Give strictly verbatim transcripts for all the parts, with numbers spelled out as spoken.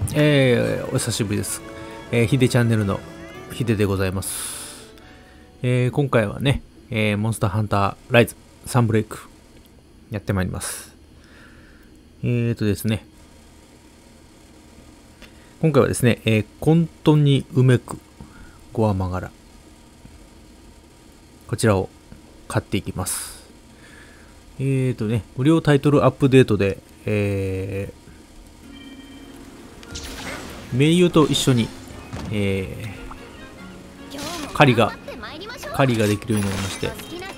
えー、お久しぶりです。えー、ヒデチャンネルのヒデでございます。えー、今回はね、えー、モンスターハンターライズサンブレイクやってまいります。えーとですね、今回はですね、えー、混沌にうめくゴアマガラ、こちらを買っていきます。えーとね、無料タイトルアップデートで、えー、盟友と一緒に、えー、狩りが狩りができるようになりまして、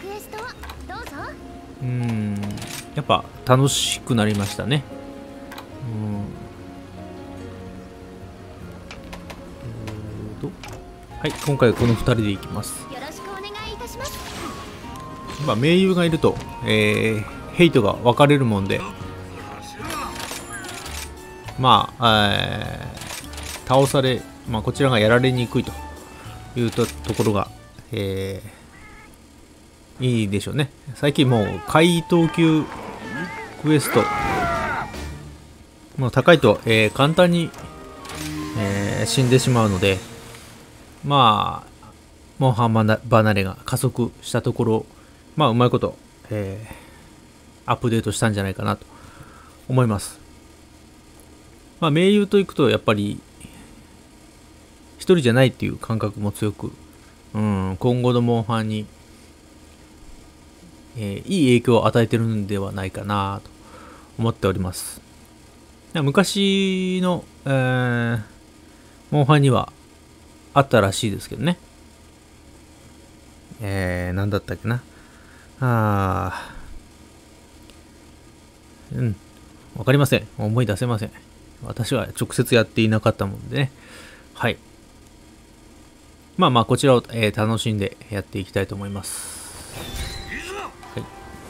うーん、やっぱ楽しくなりましたね。うん、えーとはい、今回はこのふたりでいきます。まあ、盟友がいると、えー、ヘイトが分かれるもんで、まあ、えー、倒され、まあ、こちらがやられにくいというと、ところが、えー、いいでしょうね。最近もう怪盗級クエスト、もう高いと、えー、簡単に、えー、死んでしまうので、まあ、モンハン離れが加速したところ、まあ、うまいこと、えー、アップデートしたんじゃないかなと思います。まあ、盟友と行くと、やっぱり、一人じゃないっていう感覚も強く、うん、今後のモンハンに、えー、いい影響を与えてるんではないかなと思っております。昔の、えー、モンハンにはあったらしいですけどね。えー、なんだったっけな。あー、うん、わかりません。思い出せません。私は直接やっていなかったもんでね。はい。まあまあ、こちらを、えー、楽しんでやっていきたいと思います。はい。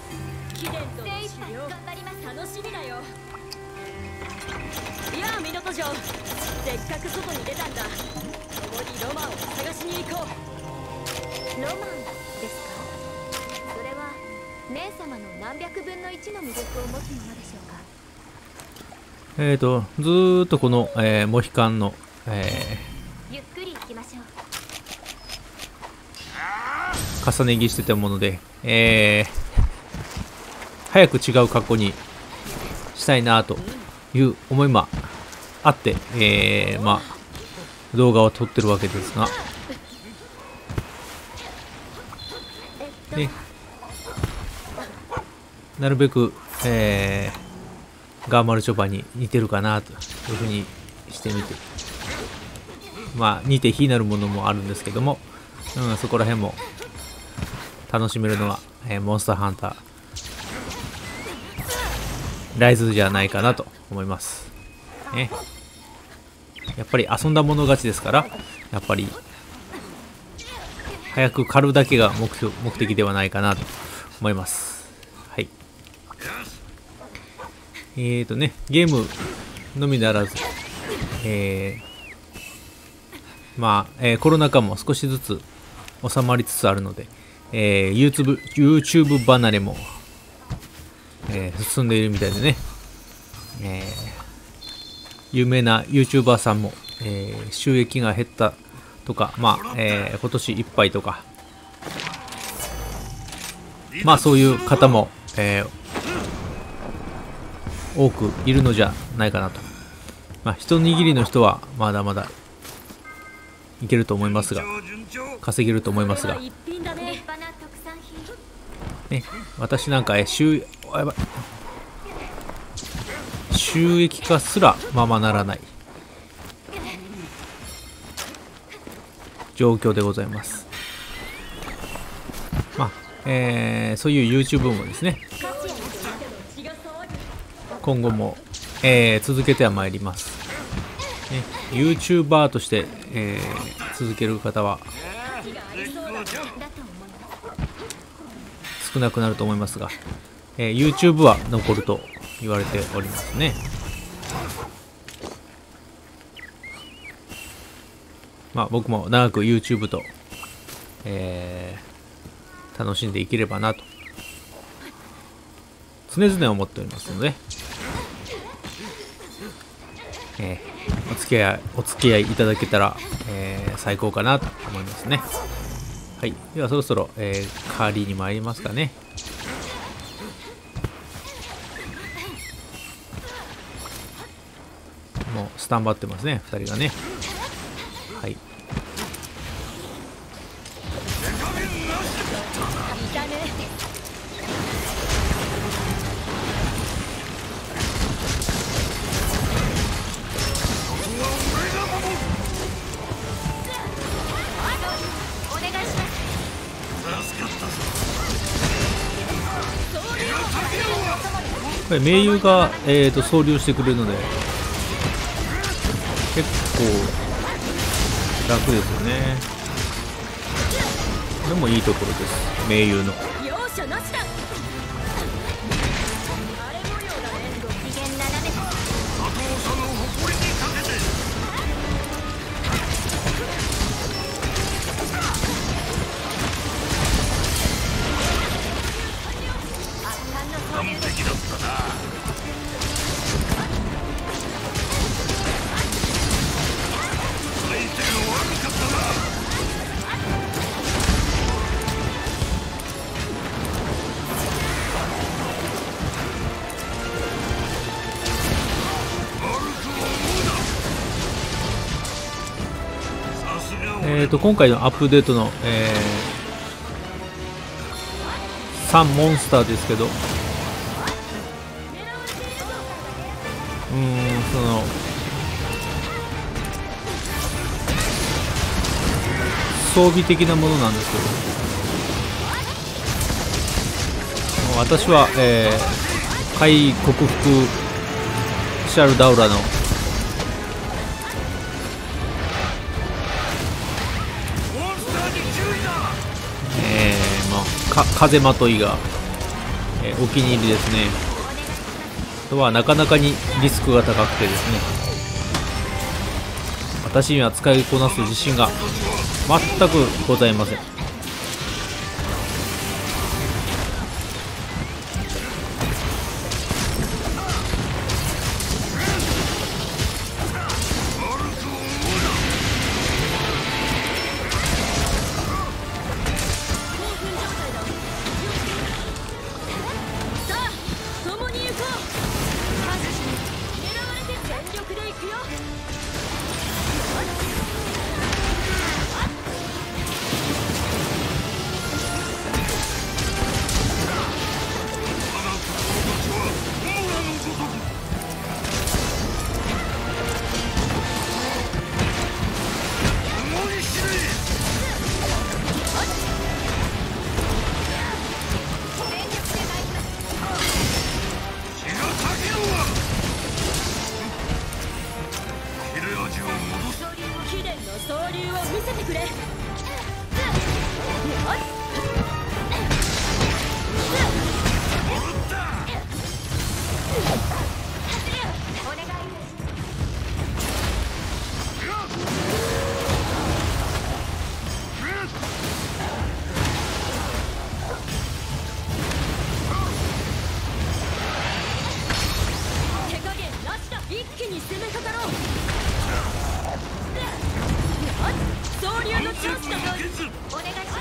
いやあ、港城、せっかく外に出たんだ。共にロマンを探しに行こう。 ロマンですか？それは姉様の何百分の一の魅力を持つものでしょうか？ えーと、ずーっとこの、えー、モヒカンの、えー、ゆっくり行きましょう。 重ね着してたもので、えー、早く違う格好にしたいなという思いもあって、えー、まあ、動画を撮ってるわけですが、ね、なるべく、えー、ガーマルチョバに似てるかなというふうにしてみて、まあ似て非なるものもあるんですけども、うん、そこら辺も楽しめるのは、えー、モンスターハンターライズじゃないかなと思います、ね、やっぱり遊んだもの勝ちですから、やっぱり早く狩るだけが目標目的ではないかなと思います。はい。えーとね、ゲームのみならず、えー、まあ、えー、コロナ禍も少しずつ収まりつつあるので、えー、YouTube, YouTube 離れも、えー、進んでいるみたいでね、えー、有名な YouTuber さんも、えー、収益が減ったとか、まあ、えー、今年いっぱいとか、まあそういう方も、えー、多くいるのじゃないかなと。まあ一握りの人はまだまだいけると思いますが、稼げると思いますが、ね、私なんか、え収やばい収益化すらままならない状況でございます。まあ、えー、そういう YouTube もですね、今後も、えー、続けてはまいります、ね、YouTuber として、えー、続ける方は少なくなると思いますが、えー、YouTube は残ると言われておりますね。まあ僕も長く YouTube と、えー、楽しんでいければなと常々思っておりますので、えー、 お付き合いお付き合いいただけたら、えー最高かなと思いますね。はい、ではそろそろ、えーカーリーに参りますかね。もうスタンバってますね、ふたりがね。はい、 いたね。 お願いします。 これ盟友が、えー、と総流してくれるので結構楽ですよね。これもいいところです、盟友の。 容赦なしだ。あれ模様だね。 ご機嫌斜めだ。 えー、と今回のアップデートの、えー、さんモンスターですけど、うーんその装備的なものなんですけど、私は、えー、怪克服シャルダウラのえーまあ、か風まといが、えーお気に入りですね。あとはなかなかにリスクが高くてですね、私には使いこなす自信が全くございません。 さあ共に行こう。狙われて全力で行くよ。貴殿の総流を見せてくれ。 お願いです。 手加減なしだ。一気に攻めかかろう。総流のチャンスだぞ。 お願いします。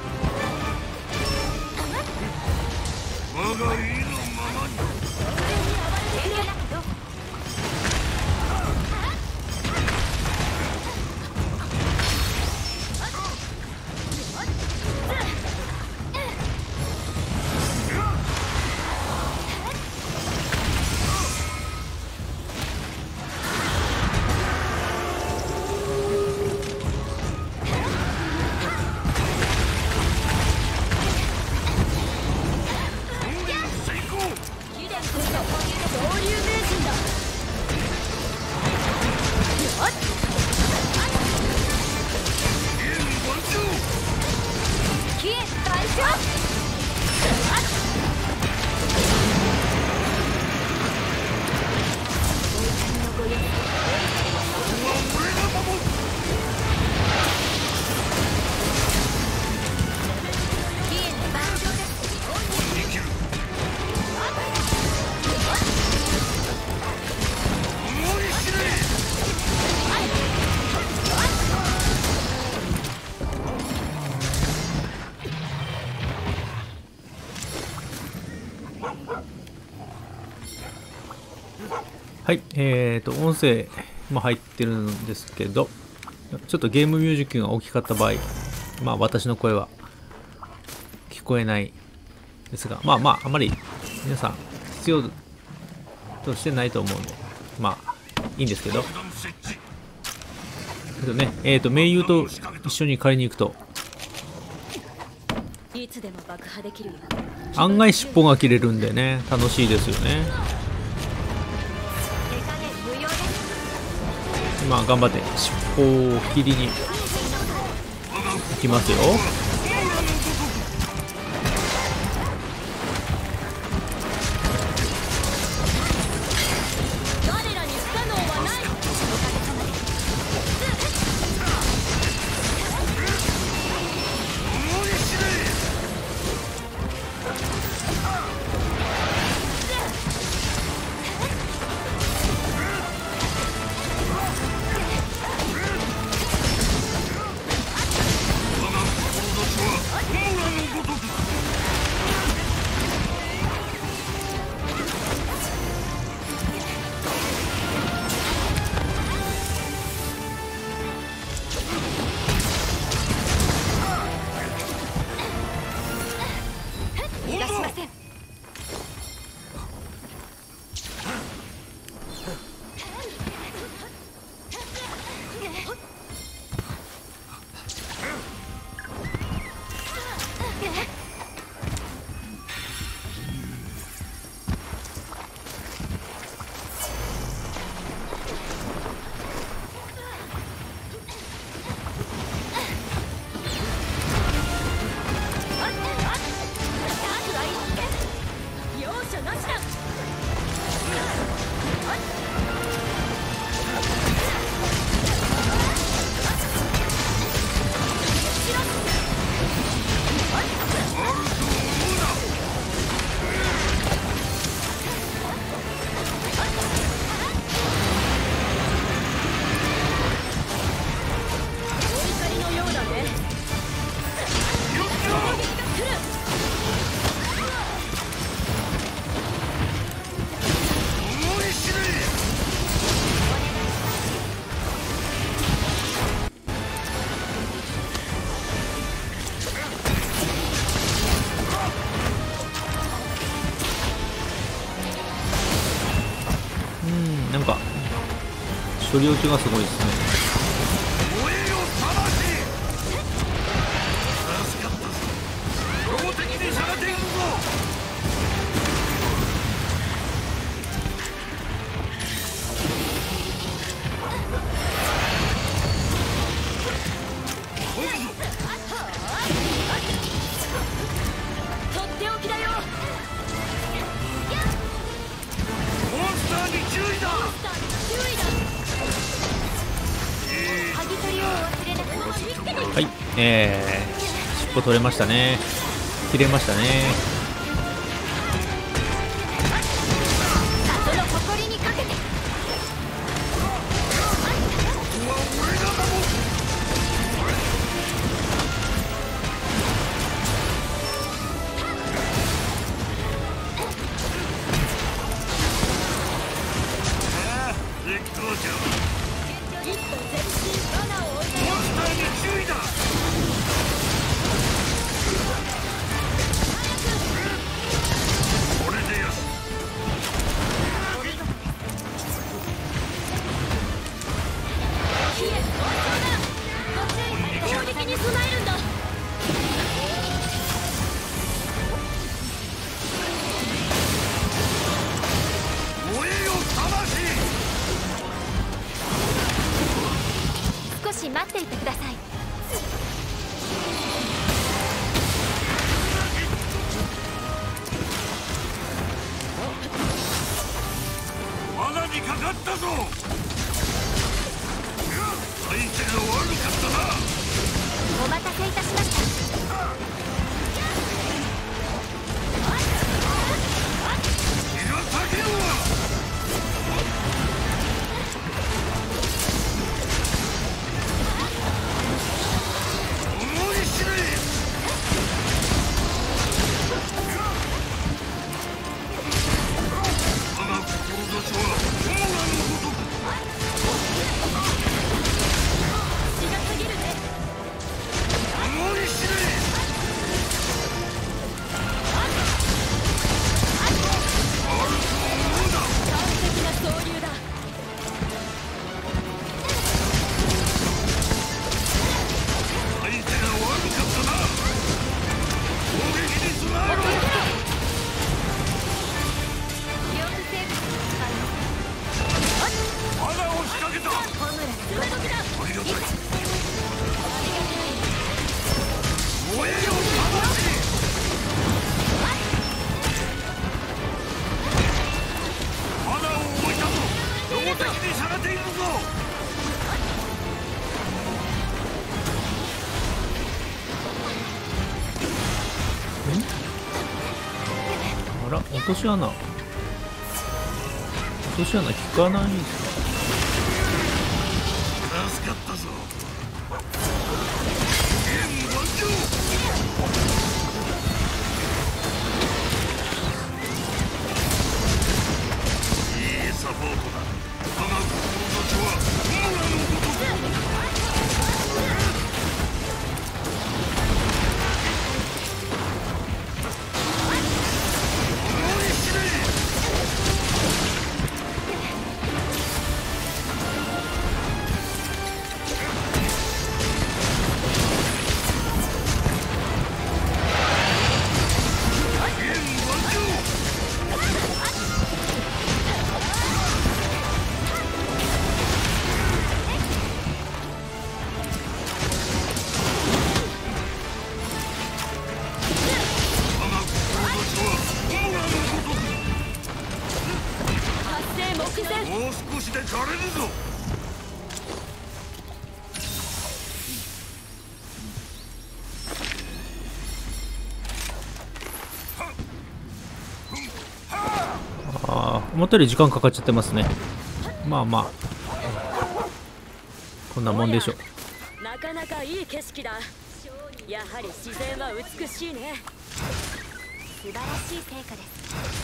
我が意のままに。 遠慮なくどうぞ。 貴殿こそ総流名人だ。 キエ大将。キエ万丈です。 はい、えーと、音声も入ってるんですけど、ちょっとゲームミュージックが大きかった場合、まあ私の声は聞こえないですが、まあまあ、あまり皆さん必要としてないと思うんで、まあいいんですけど、けどね、えーと、盟友と一緒に借りに行くと、 いつでも爆破できるよ。 案外尻尾が切れるんでね、楽しいですよね。 手加減無用です。 今頑張って尻尾を切りに行きますよ。 我らに不可能はない。 逃がしません。 容赦なしだ。お怒りのようだね。来る。 うん、なんか処理落ちがすごいですね。 燃えよ魂。助かったぞ。標的にされているぞ。 とっておきだよ。 モンスターに注意だ。 注意だ。 剥ぎ取りを忘れなく。 はい、えー、尻尾取れましたね。切れましたね。 その誇りにかけて。 ここは俺が守る。ああ、絶好調。 一歩前進。罠を置いたよ。 モンスターに注意だ。これでよし。 いえ、そうだ。攻撃に備えるんだ。 燃えよ魂。 少し待っていてください。 罠にかかったぞ。相手が悪かったな。 お待たせいたしました。 気が裂けるわ。思い知れ。我が志は友がら、落とし穴。落とし穴効かないですか？ 助かったぞ。いいサポートだ。我が志はオーラのごとく。もう少しで枯れるぞ。 ああ、思ったより時間かかっちゃってますね。まあまあ、こんなもんでしょう。 なかなかいい景色だ。やはり自然は美しいね。 素晴らしい成果です。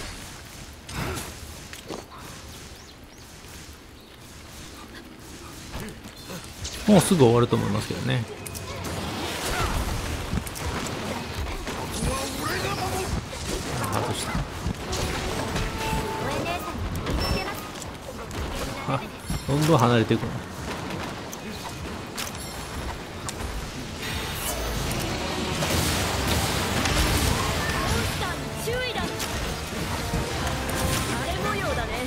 もうすぐ終わると思いますけどね。外した。あ、どんどん離れていくの。 注意だ。荒れ模様だね。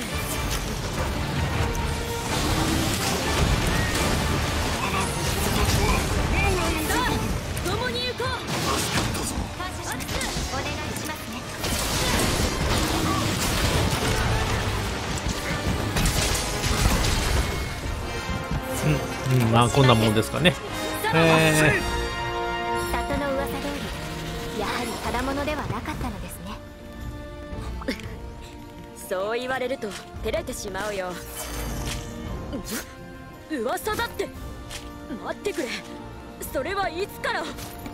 共に行こう。 感謝します。お願いしますね。 うん、うん、まあこんなもんですかね。え里の噂通り、やはりただものではなかったのですね。 そう言われると照れてしまうよ。噂だって。待ってくれ。それはいつから？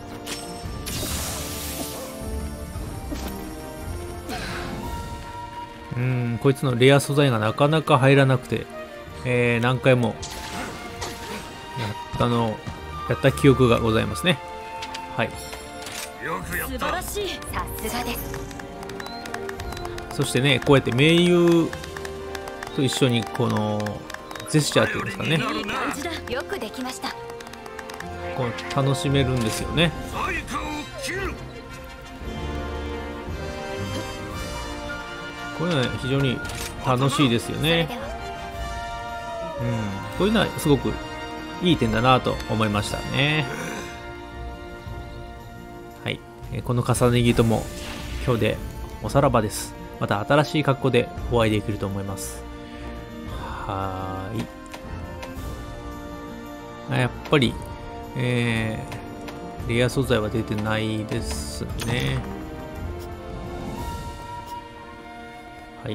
ー、うん、こいつのレア素材がなかなか入らなくて、えー、何回もやったのやった記憶がございますね。はい。 よくやった。 素晴らしい。 さすがです。 そしてね、こうやって盟友と一緒にこのジェスチャーっていうんですかね、 いい感じだ。 よくできました。 こう楽しめるんですよね。 在家を切る。 こういうのは非常に楽しいですよね。 それではうん、こういうのはすごくいい点だなと思いましたね。はい、えーこの重ね着とも今日でおさらばです。また新しい格好でお会いできると思います。はーい。あ、やっぱり、えー、レア素材は出てないですね。はい。う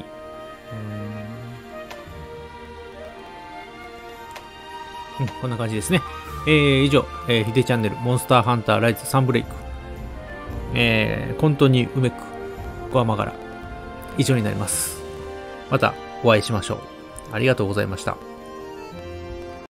ーん、うん、こんな感じですね。えー、以上、えー、ヒデチャンネルモンスターハンターライズサンブレイク、えー、本当にうめくゴアマガラ以上になります。またお会いしましょう。ありがとうございました。